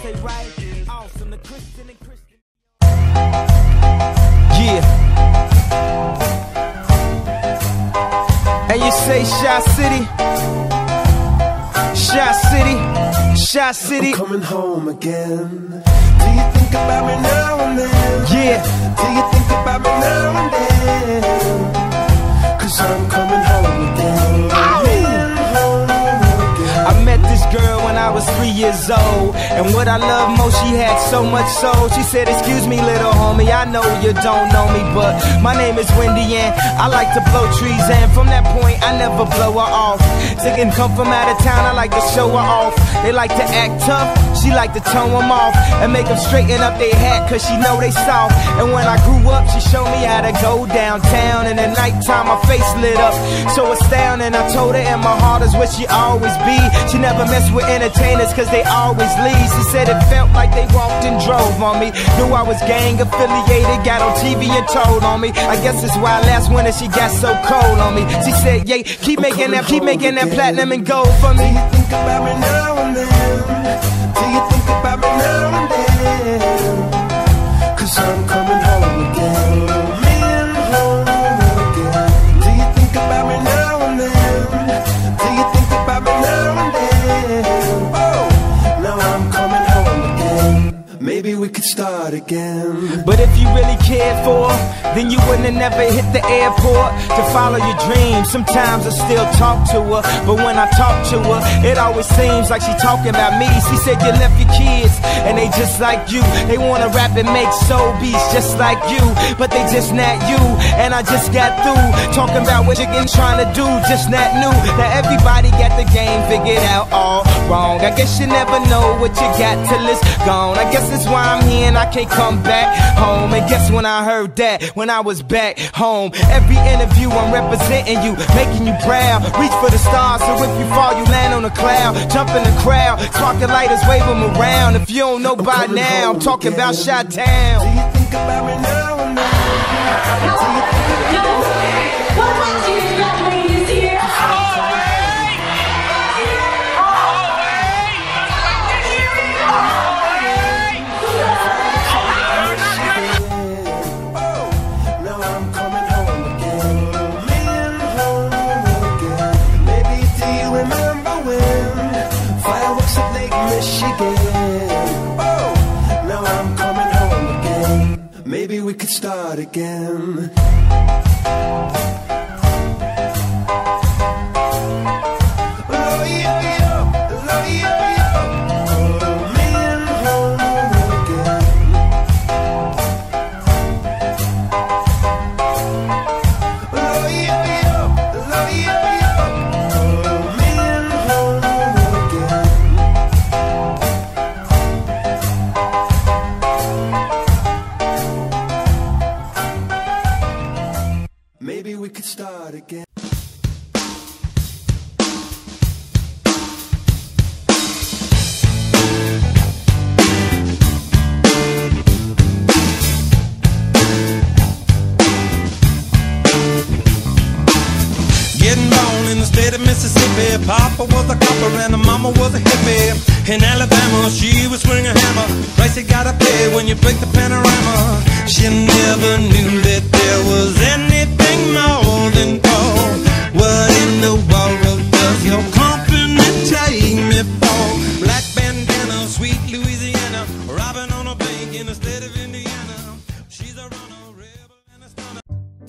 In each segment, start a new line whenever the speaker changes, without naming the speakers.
say right, awesome, the Christian and Christian. Yeah. And you say Shy City, Shy City, Shy City.
I'm coming home again. Do you think about me now and then?
Yeah.
Do you think about me now and then? 'Cause I'm coming home again.
I met this girl when I was 3 years old, and what I love most, she had so much soul. She said, excuse me, little homie, I know you don't know me, but my name is Wendy and I like to blow trees, and from that point I never blow her off. Taking come from out of town, I like to show her off. They like to act tough, she like to tone them off and make them straighten up their hat, 'cause she know they soft. And when I grew up, she showed me how to go downtown, and at nighttime my face lit up so astounding. I told her in my heart is where she always be. She never messed with entertainers 'cause they always leave. She said it felt like they walked and drove on me. Knew I was gang affiliated, got on TV and told on me. I guess that's why last winter she got so cold on me. She said, yeah, keep making that platinum and gold for me.
Do you think about me now and then? Do you think about me now and then? 'Cause I'm coming home again. Home again. Do you think about me now and then? Do you think about me now and then? Oh, now I'm coming home again. Maybe we could start again.
But if you really cared for her, then you wouldn't have never hit the airport to follow your dreams. Sometimes I still talk to her, but when I talk to her, it always seems like she talking about me. She said you left your kids, and they just like you. They wanna rap and make soul beats just like you, but they just not you. And I just got through talking about what you're trying to do, just not new. Now everybody got the game figured out all wrong. I guess you never know what you got till it's gone. I guess that's why I'm here and I can't come back home. And guess when I heard that, when I was back home. Every interview I'm representing you, making you proud. Reach for the stars, so if you fall you land on a cloud. Jump in the crowd, sparking lighters, wave them around. If you don't know by now, I'm talking about Chi-Town.
Do you think about me now and then? Do you think about me now?
What was your ladies here?
Maybe we could start again. Maybe we could start again.
Getting born in the state of Mississippi. Papa was a copper and the mama was a hippie. In Alabama, she would swing a hammer. Price you gotta pay when you break the panorama. She never knew that there was anything more than gold. What in the world does your company take me for? Black bandana, sweet Louisiana, robbing on a bank in the state of Indiana. She's a runner, rebel and a stunner.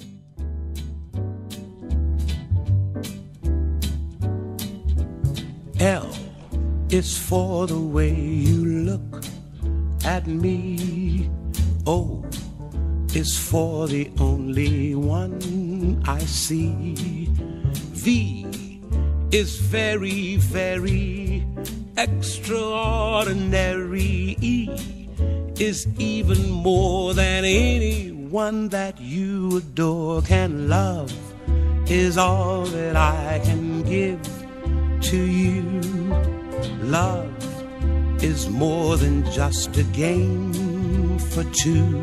L is for the way you look at me. O is for the only one I see. V is very, very extraordinary. E is even more than anyone that you adore can love. Is all that I can give to you. Love is more than just a game for two.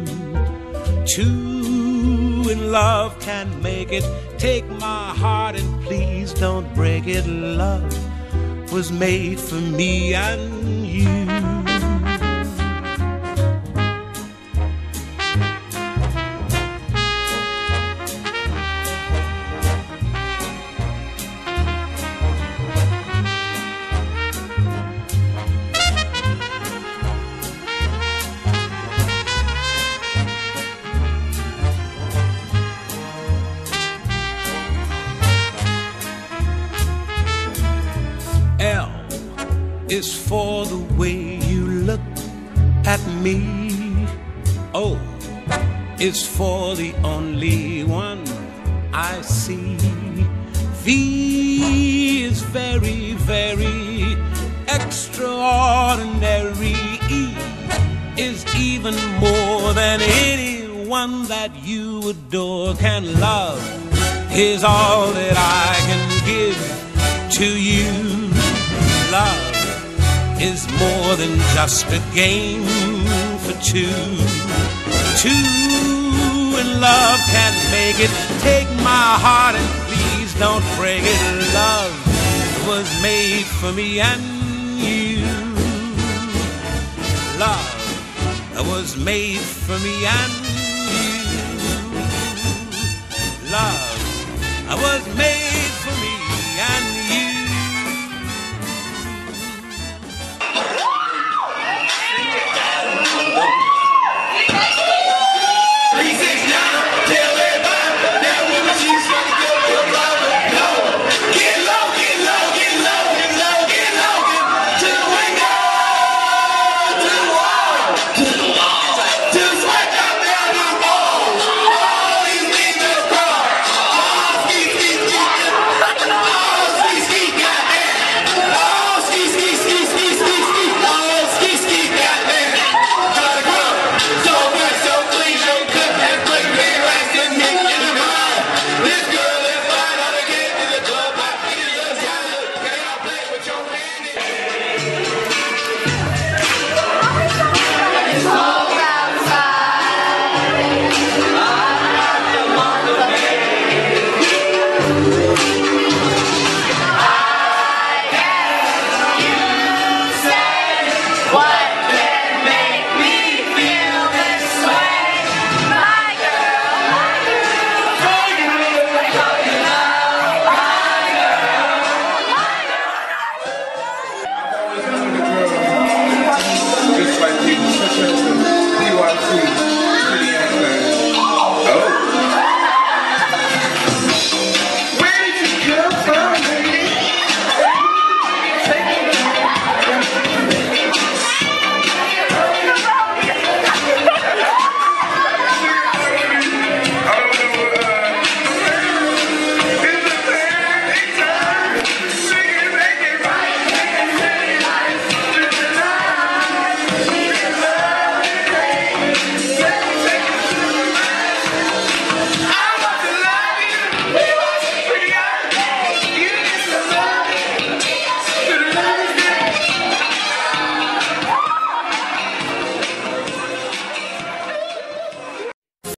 Two in love can make it. Take my heart and please don't break it. Love was made for me and you. for the way you look at me. O is for the only one I see. V is very, very extraordinary. E is even more than anyone that you adore can love. Is all that I can give to you. Love is more than just a game for two. Two in love can make it. Take my heart and please don't break it. Love was made for me and you. Love was made for me and you. Love was made for me and you.
What?